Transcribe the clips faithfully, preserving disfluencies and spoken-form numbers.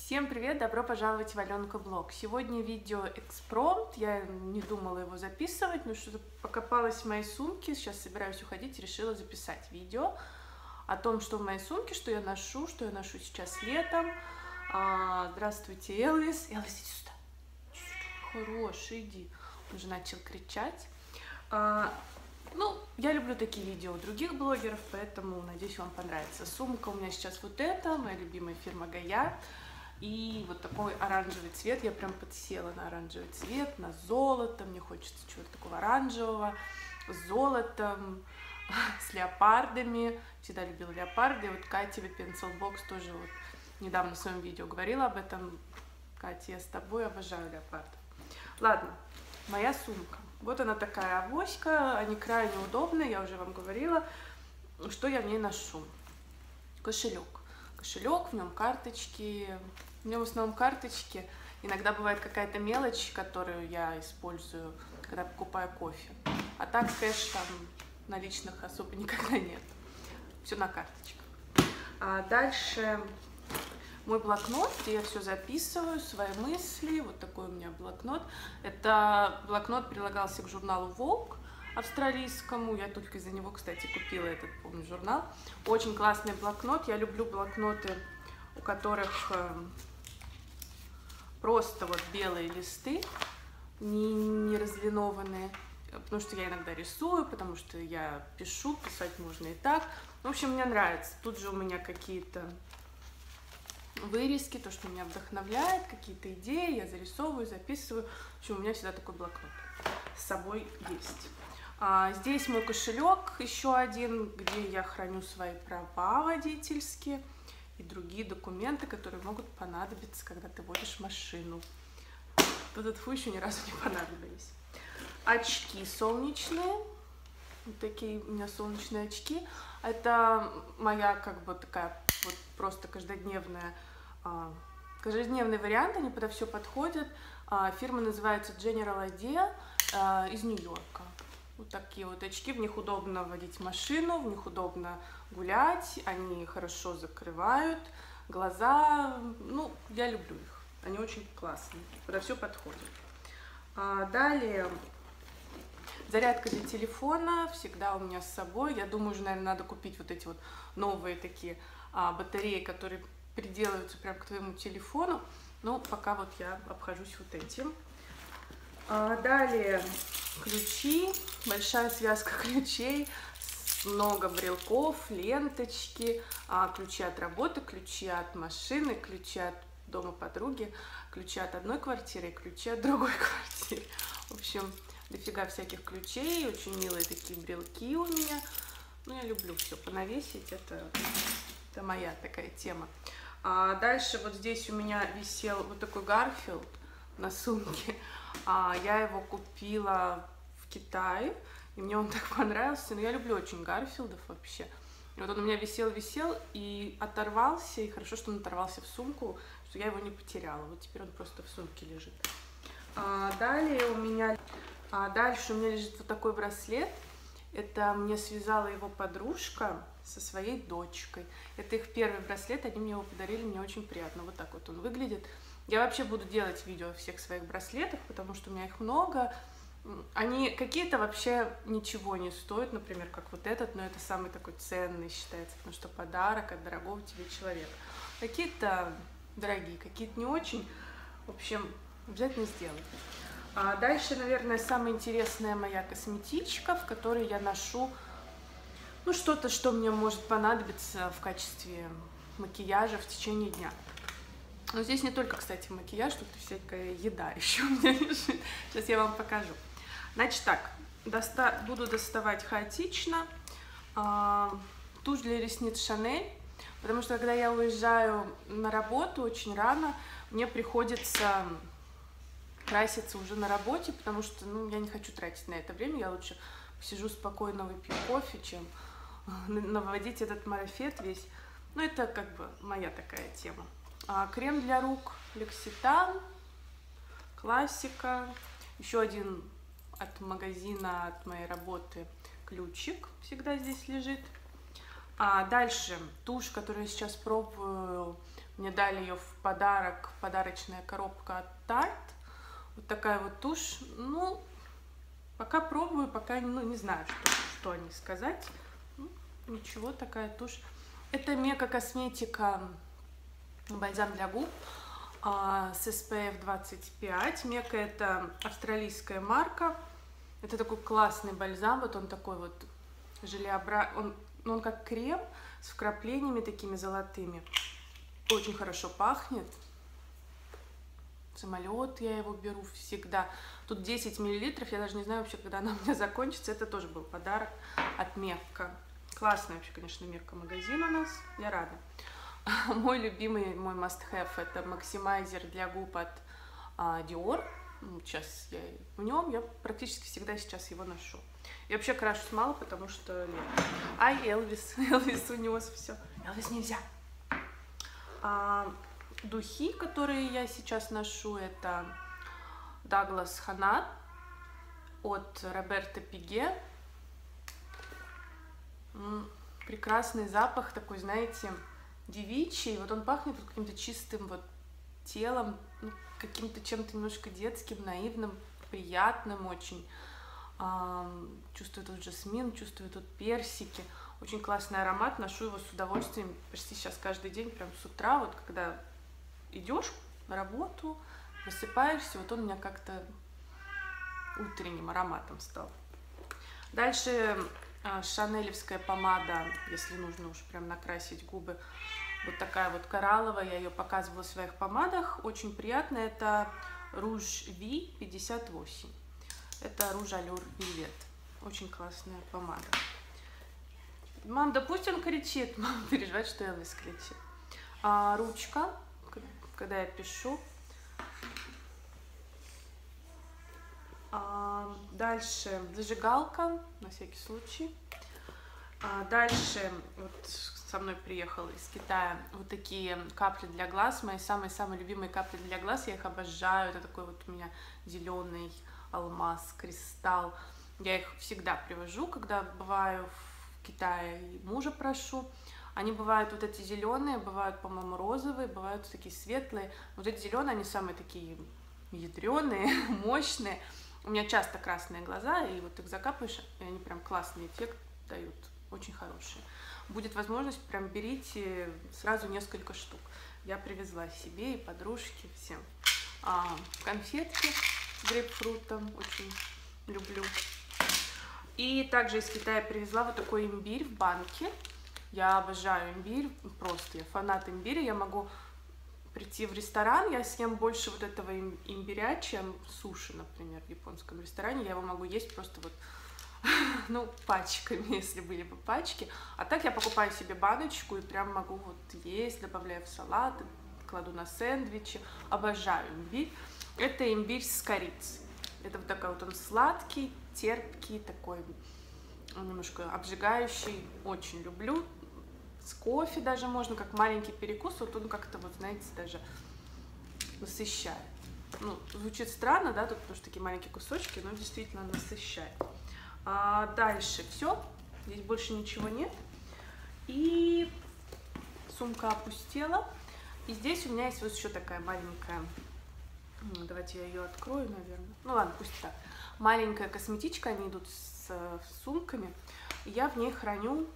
Всем привет! Добро пожаловать в Аленка Блог. Сегодня видео экспромт. Я не думала его записывать, но что-то покопалась в моей сумке. Сейчас собираюсь уходить, решила записать видео о том, что в моей сумке, что я ношу, что я ношу сейчас летом. А, здравствуйте, Элвис. Элвис, иди сюда. Хороший, иди. Он уже начал кричать. А, ну, я люблю такие видео у других блогеров, поэтому надеюсь, вам понравится. Сумка у меня сейчас вот эта, моя любимая фирма Гая. И вот такой оранжевый цвет, я прям подсела на оранжевый цвет, на золото, мне хочется чего-то такого оранжевого, с золотом, с леопардами, всегда любила леопарды, вот Катя Pencil Box тоже вот недавно в своем видео говорила об этом. Катя, я с тобой обожаю леопардов. Ладно, моя сумка, вот она такая авоська, они крайне удобные, я уже вам говорила, что я в ней ношу. Кошелек. Кошелек, в нем карточки, в нем в основном карточки, иногда бывает какая-то мелочь, которую я использую, когда покупаю кофе, а так кэш там наличных особо никогда нет, все на карточках. А дальше мой блокнот, где я все записываю, свои мысли, вот такой у меня блокнот, это блокнот прилагался к журналу Vogue, австралийскому. Я только из-за него, кстати, купила этот, помню, журнал. Очень классный блокнот. Я люблю блокноты, у которых э, просто вот белые листы, не, не разлинованные, потому что я иногда рисую, потому что я пишу, писать можно и так. В общем, мне нравится. Тут же у меня какие-то вырезки, то, что меня вдохновляет, какие-то идеи, я зарисовываю, записываю. В общем, у меня всегда такой блокнот с собой есть. А, здесь мой кошелек, еще один, где я храню свои права водительские и другие документы, которые могут понадобиться, когда ты водишь машину. Вот этот фу еще ни разу не понадобились. Очки солнечные, вот такие у меня солнечные очки. Это моя как бы такая вот просто каждодневная, а, каждодневный вариант, они подо все подходят. А, фирма называется General Idea а, из Нью-Йорка. Вот такие вот очки, в них удобно водить машину, в них удобно гулять, они хорошо закрывают глаза, ну, я люблю их, они очень классные, подо все подходят. А далее, зарядка для телефона всегда у меня с собой, я думаю, уже, наверное, надо купить вот эти вот новые такие а, батареи, которые приделываются прям к твоему телефону, но пока вот я обхожусь вот этим. А далее ключи, большая связка ключей, много брелков, ленточки, а, ключи от работы, ключи от машины, ключи от дома подруги, ключи от одной квартиры и ключи от другой квартиры. В общем, дофига всяких ключей, очень милые такие брелки у меня. Ну, я люблю все понавесить, это, это моя такая тема. А дальше вот здесь у меня висел вот такой Гарфилд на сумке. А, я его купила в Китае, и мне он так понравился. Но я люблю очень Гарфилдов вообще. И вот он у меня висел-висел и оторвался. И хорошо, что он оторвался в сумку, что я его не потеряла. Вот теперь он просто в сумке лежит. А, далее у меня... А дальше у меня лежит вот такой браслет. Это мне связала его подружка со своей дочкой. Это их первый браслет, они мне его подарили, мне очень приятно. Вот так вот он выглядит. Я вообще буду делать видео о всех своих браслетах, потому что у меня их много. Они какие-то вообще ничего не стоят, например, как вот этот, но это самый такой ценный считается, потому что подарок от дорогого тебе человека. Какие-то дорогие, какие-то не очень. В общем, обязательно сделаю. А дальше, наверное, самая интересная моя косметичка, в которой я ношу ну, что-то, что мне может понадобиться в качестве макияжа в течение дня. Но здесь не только, кстати, макияж, тут всякая еда еще у меня лежит. Сейчас я вам покажу. Значит так, доста буду доставать хаотично. А, тушь для ресниц Шанель, потому что когда я уезжаю на работу очень рано, мне приходится краситься уже на работе, потому что ну, я не хочу тратить на это время, я лучше сижу спокойно, выпью кофе, чем наводить этот марафет весь. Ну, это как бы моя такая тема. А, крем для рук L'Occitane, классика. Еще один от магазина, от моей работы ключик всегда здесь лежит. А дальше тушь, которую я сейчас пробую, Мне дали ее в подарок, подарочная коробка от Тарт. Вот такая вот тушь. Ну, пока пробую, пока ну, не знаю, что, что о ней сказать. Ну, ничего, такая тушь. Это Мека Косметика бальзам для губ а, с эс пэ эф двадцать пять. Мека — это австралийская марка. Это такой классный бальзам. Вот он такой вот желеобразный. Он, ну, он как крем с вкраплениями такими золотыми. Очень хорошо пахнет. Самолет я его беру всегда. Тут десять миллилитров. Я даже не знаю вообще, когда она у меня закончится. Это тоже был подарок от Мекка. Классный вообще, конечно, Мекка магазин у нас. Я рада. Мой любимый, мой must-have — это максимайзер для губ от а, Dior. Сейчас я в нем. Я практически всегда сейчас его ношу. Я вообще крашусь мало, потому что лето. Ай, Элвис. Элвис унес все. Элвис нельзя. А, духи, которые я сейчас ношу, это Douglas Hanat от Роберто Пиге. Прекрасный запах, такой, знаете, девичий. Вот он пахнет вот каким-то чистым вот телом, ну, каким-то чем-то немножко детским, наивным, приятным очень. А, чувствую тут жасмин, чувствую тут персики. Очень классный аромат, ношу его с удовольствием почти сейчас каждый день, прям с утра, вот когда идешь на работу, высыпаешься, вот он у меня как-то утренним ароматом стал. Дальше а, шанелевская помада, если нужно уж прям накрасить губы, вот такая вот коралловая, я ее показывала в своих помадах, очень приятная, это Rouge Ви пятьдесят восемь, это Rouge Allure Velvet, очень классная помада. Мам, да пусть он кричит. Мама переживает, что Элвис кричит. А, ручка, когда я пишу. А, дальше зажигалка, на всякий случай. А, дальше вот со мной приехал из Китая вот такие капли для глаз. Мои самые-самые любимые капли для глаз. Я их обожаю. Это такой вот у меня зеленый алмаз, кристалл. Я их всегда привожу, когда бываю в Китае, и мужа прошу. Они бывают вот эти зеленые, бывают, по-моему, розовые, бывают такие светлые. Вот эти зеленые, они самые такие ядреные, мощные. У меня часто красные глаза, и вот их закапываешь, и они прям классный эффект дают, очень хорошие. Будет возможность, прям берите сразу несколько штук. Я привезла себе и подружке, всем. А, конфетки с грейпфрутом, очень люблю. И также из Китая привезла вот такой имбирь в банке. Я обожаю имбирь, просто я фанат имбиря. Я могу прийти в ресторан, я съем больше вот этого имбиря, чем суши, например, в японском ресторане. Я его могу есть просто вот, ну, пачками, если были бы пачки. А так я покупаю себе баночку и прям могу вот есть, добавляю в салат, кладу на сэндвичи. Обожаю имбирь. Это имбирь с корицей. Это вот такой вот он сладкий, терпкий, такой немножко обжигающий. Очень люблю. С кофе даже можно, как маленький перекус. Вот он как-то, вот знаете, даже насыщает. Ну, звучит странно, да, тут потому что такие маленькие кусочки, но действительно насыщает. А дальше все. Здесь больше ничего нет. И сумка опустела. И здесь у меня есть вот еще такая маленькая... Давайте я ее открою, наверное. Ну ладно, пусть так. Маленькая косметичка, они идут с, с сумками. И я в ней храню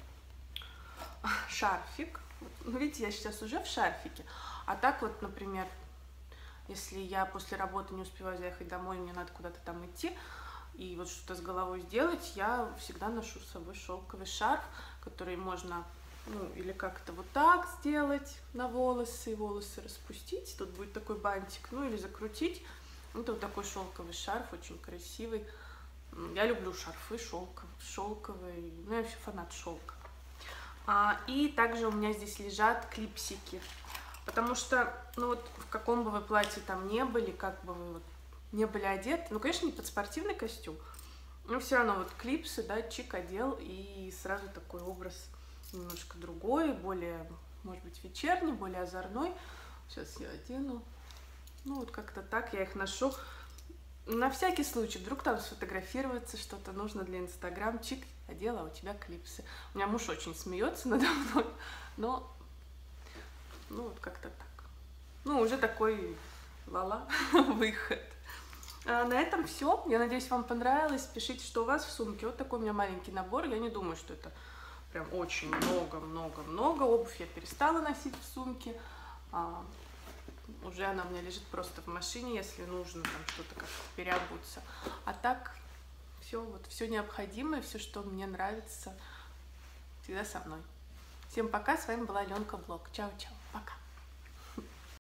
шарфик. Ну, видите, я сейчас уже в шарфике. А так вот, например, если я после работы не успеваю заехать домой, мне надо куда-то там идти, и вот что-то с головой сделать, я всегда ношу с собой шелковый шарф, который можно... Ну, или как-то вот так сделать на волосы, и волосы распустить. Тут будет такой бантик, ну, или закрутить. Это вот такой шелковый шарф, очень красивый. Я люблю шарфы шелковые, шелковые. Ну, я вообще фанат шелка. А, и также у меня здесь лежат клипсики. Потому что, ну, вот в каком бы вы платье там не были, как бы вы вот не были одеты, ну, конечно, не под спортивный костюм, но все равно вот клипсы, да, чик одел, и сразу такой образ немножко другой, более, может быть, вечерний, более озорной. Сейчас я одену. Ну, вот как-то так я их ношу. На всякий случай, вдруг там сфотографироваться что-то нужно для Инстаграм. Чик, одела, а у тебя клипсы. У меня муж очень смеется надо мной, но Ну, вот как-то так. Ну, уже такой ла-ла выход. А на этом все. Я надеюсь, вам понравилось. Пишите, что у вас в сумке. Вот такой у меня маленький набор. Я не думаю, что это прям очень много-много-много. Обувь я перестала носить в сумке. А, уже она у меня лежит просто в машине, если нужно там что-то как-то переобуться. А так все, вот все необходимое, все, что мне нравится, всегда со мной. Всем пока, с вами была Аленка Блог. Чао-чао.